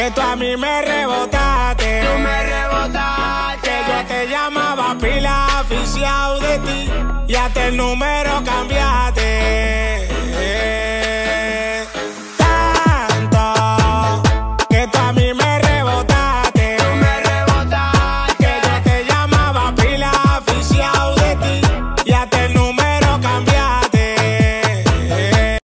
que tú a mí me rebotaste. Tú me rebotaste. Que yo te llamaba pila, aficiado de ti, y hasta el número cambiaste.